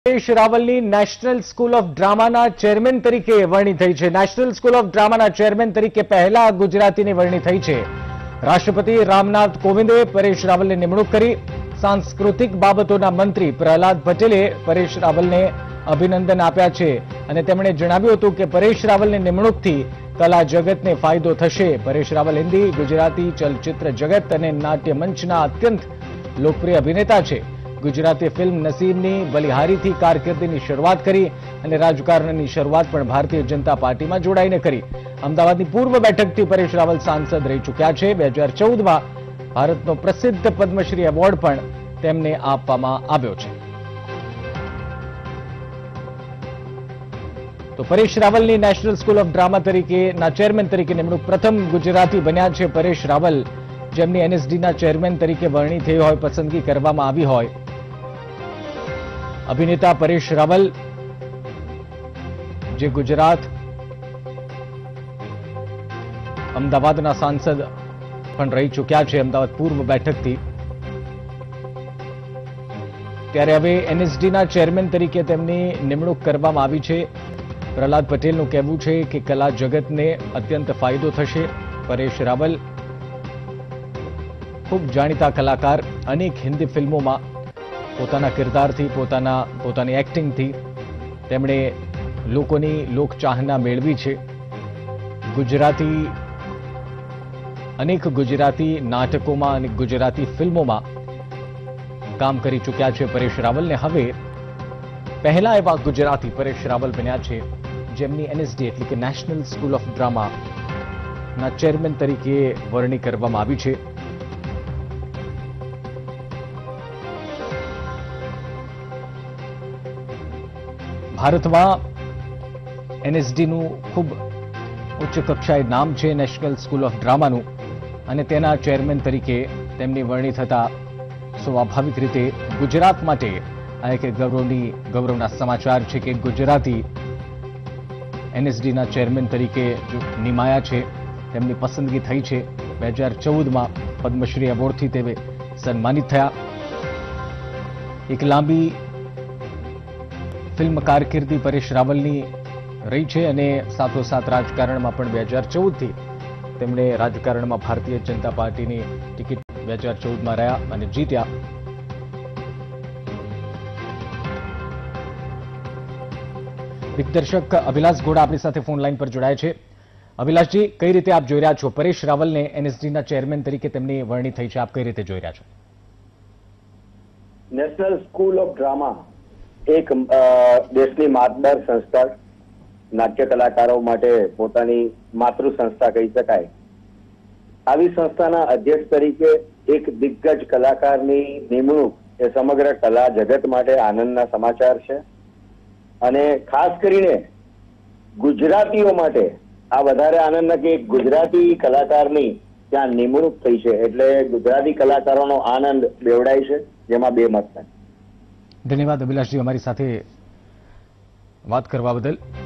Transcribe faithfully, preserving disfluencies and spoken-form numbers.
પરેશ રાવલની national school of ડ્રામાના chairman તરીકે વરણી થઈ છે। નેશનલ સ્કૂલ ઓફ ડ્રામાના ચેરમેન તરીકે પહેલા ગુજરાતીની વરણી થઈ છે। રાષ્ટ્રપતિ રામનાથ કોવિંદે પરેશ રાવલની નિમણૂક કરી। સાંસ્કૃતિક બાબતોના મંત્રી પ્રહલાદ પટેલે પરેશ રાવલને અભિનંદન આપ્યા છે અને તેમણે જણાવ્યું હતું કે પરેશ રાવલની નિમણૂકથી કલા જગતને ફાયદો થશે। પરેશ રાવલ હિન્દી, ગુજરાતી ચલચિત્ર જગત અને નાટ્ય મંચના અત્યંત લોકપ્રિય અભિનેતા છે। ગુજરાતી ફિલ્મ નસીબની બલિહારીથી કારકિર્દીની શરૂઆત કરી અને રાજકારણની શરૂઆત પણ ભારતીય જનતા પાર્ટીમાં જોડાઈને કરી। અમદાવાદની પૂર્વ બેઠકથી પરેશ રાવલ સાંસદ રહી ચૂક્યા છે। બે હજાર ચૌદમાં ભારતનો પ્રસિદ્ધ પદ્મશ્રી એવોર્ડ પણ તેમને આપવામાં આવ્યો છે। તો પરેશ રાવલની નેશનલ સ્કૂલ ઓફ ડ્રામા તરીકેના ચેરમેન તરીકે નિમણૂક પ્રથમ ગુજરાતી બન્યા છે પરેશ રાવલ, જેમની એનએસડીના ચેરમેન તરીકે વરણી થઈ હોય, પસંદગી કરવામાં આવી હોય। અભિનેતા પરેશ રાવલ જે ગુજરાત અમદાવાદના સાંસદ પણ રહી ચૂક્યા છે અમદાવાદ પૂર્વ બેઠકથી, ત્યારે હવે એનએસડીના ચેરમેન તરીકે તેમની નિમણૂક કરવામાં આવી છે। પ્રહલાદ પટેલનું કહેવું છે કે કલા જગતને અત્યંત ફાયદો થશે। પરેશ રાવલ ખૂબ જાણીતા કલાકાર, અનેક હિન્દી ફિલ્મોમાં પોતાના કિરદારથી, પોતાના પોતાની એક્ટિંગથી તેમણે લોકોની લોકચાહના મેળવી છે। ગુજરાતી અનેક ગુજરાતી નાટકોમાં અને ગુજરાતી ફિલ્મોમાં કામ કરી ચૂક્યા છે પરેશ રાવલને હવે પહેલા એવા ગુજરાતી પરેશ રાવલ બન્યા છે જેમની એનએસડી એટલે કે નેશનલ સ્કૂલ ઓફ ડ્રામાના ચેરમેન તરીકે વરણી કરવામાં આવી છે। ભારતમાં એનએસડીનું ખૂબ ઉચ્ચ કક્ષાએ નામ છે નેશનલ સ્કૂલ ઓફ ડ્રામાનું, અને તેના ચેરમેન તરીકે તેમની વરણી થતા સ્વાભાવિક રીતે ગુજરાત માટે આ એક ગૌરવની ગૌરવના સમાચાર છે કે ગુજરાતી એનએસડીના ચેરમેન તરીકે નિમાયા છે, તેમની પસંદગી થઈ છે। બે હજાર ચૌદમાં પદ્મશ્રી એવોર્ડથી તેઓ સન્માનિત થયા। એક લાંબી ફિલ્મ કારકિર્દી પરેશ રાવલની રહી છે અને સાથોસાથ રાજકારણમાં પણ બે હજાર ચૌદથી તેમણે રાજકારણમાં ભારતીય જનતા પાર્ટીની ટિકિટ બે હજાર ચૌદમાં રહ્યા અને જીત્યા। દિગ્દર્શક અભિલાષ ઘોડા આપણી સાથે ફોન લાઈન પર જોડાય છે। અભિલાષજી, કઈ રીતે આપ જોઈ રહ્યા છો પરેશ રાવલને એનએસડીના ચેરમેન તરીકે તેમની વરણી થઈ છે, આપ કઈ રીતે જોઈ રહ્યા છો? નેશનલ સ્કૂલ ઓફ ડ્રામા એક દેશની માતબર સંસ્થા, નાટ્ય કલાકારો માટે પોતાની માતૃ સંસ્થા કહી શકાય। આવી સંસ્થાના અધ્યક્ષ તરીકે એક દિગ્ગજ કલાકારની નિમણૂક એ સમગ્ર કલા જગત માટે આનંદના સમાચાર છે અને ખાસ કરીને ગુજરાતીઓ માટે આ વધારે આનંદના કે એક ગુજરાતી કલાકારની ત્યાં નિમણૂક થઈ છે, એટલે ગુજરાતી કલાકારોનો આનંદ બેવડાય છે, જેમાં બે મત નથી। ધન્યવાદ અભિલાષજી અમારી સાથે વાત કરવા બદલ।